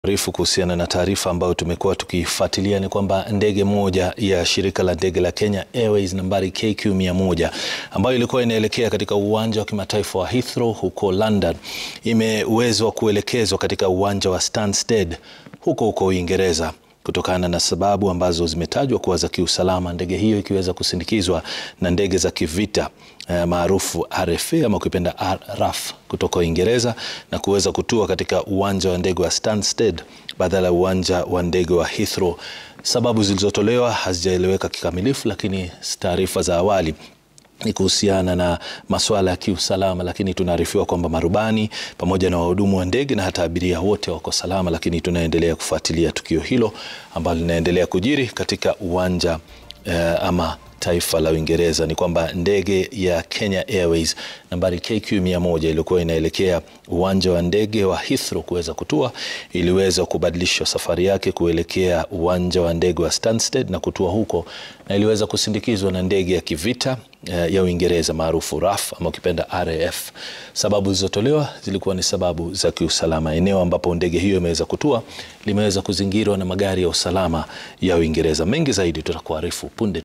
Arifu kuhusiana na taarifa ambayo tumekuwa tukifuatilia ni kwamba ndege moja ya shirika la ndege la Kenya Airways nambari KQ100 ambayo ilikuwa inaelekea katika uwanja wa kimataifa wa Heathrow huko London imewezwa kuelekezwa katika uwanja wa Stansted huko Uingereza kutokana na sababu ambazo zimetajwa kuwa za kiusalama, ndege hiyo ikiweza kusindikizwa na ndege za kivita maarufu RFA ama ukipenda RAF kutoka Uingereza na kuweza kutua katika uwanja wa ndege wa Stansted badala ya uwanja wa ndege wa Heathrow. Sababu zilizotolewa hazijaeleweka kikamilifu, lakini taarifa za awali ni kuhusiana na masuala ya kiusalama, lakini tunaarifiwa kwamba marubani pamoja na wahudumu wa ndege na hata abiria wote wako salama, lakini tunaendelea kufuatilia tukio hilo ambalo linaendelea kujiri katika uwanja ama taifa la Uingereza. Ni kwamba ndege ya Kenya Airways nambari KQ100 ilikuwa inaelekea uwanja wa ndege wa Heathrow kuweza kutua, iliweza kubadilisha safari yake kuelekea uwanja wa ndege wa Stansted na kutua huko, na iliweza kusindikizwa na ndege ya kivita ya Uingereza maarufu RAF ama ukipenda RAF. Sababu zilizotolewa zilikuwa ni sababu za kiusalama. Eneo ambapo ndege hiyo imeweza kutua limeweza kuzingirwa na magari ya usalama ya Uingereza. Mengi zaidi tutakuarifu punde.